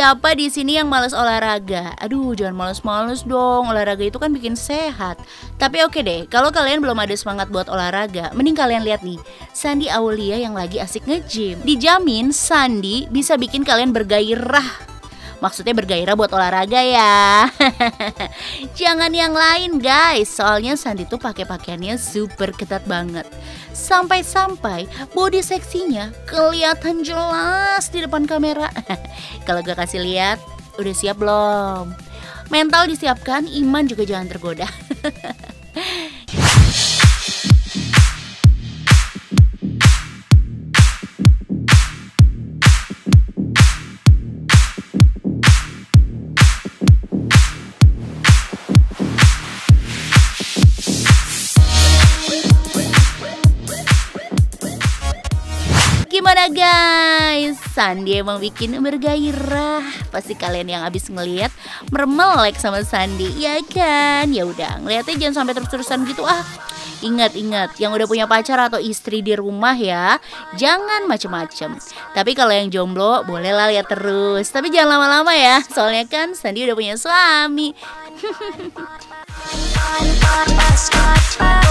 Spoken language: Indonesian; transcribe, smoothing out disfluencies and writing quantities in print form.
Siapa di sini yang malas olahraga? Aduh, jangan males-males dong. Olahraga itu kan bikin sehat. Tapi oke deh, kalau kalian belum ada semangat buat olahraga, mending kalian lihat nih, Sandi Aulia yang lagi asik nge-gym. Dijamin Sandi bisa bikin kalian bergairah. Maksudnya bergairah buat olahraga ya. Jangan yang lain guys, soalnya Sandi tuh pakai pakaiannya super ketat banget. Sampai-sampai body seksinya kelihatan jelas di depan kamera. Kalau gue kasih lihat, udah siap belum? Mental disiapkan, iman juga jangan tergoda. Gimana guys? Sandi emang bikin bergairah. Pasti kalian yang abis ngeliat mermelek sama Sandi, ya kan? Ya udah, ngeliatnya jangan sampai terus-terusan gitu ah. Ingat, yang udah punya pacar atau istri di rumah ya, jangan macem-macem. Tapi kalau yang jomblo, bolehlah lihat terus. Tapi jangan lama-lama ya, soalnya kan Sandi udah punya suami.